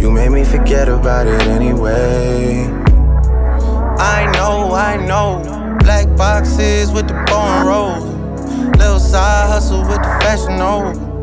You made me forget about it anyway. I know. Black boxes with the bone rolls. Little side hustle with the fashion over.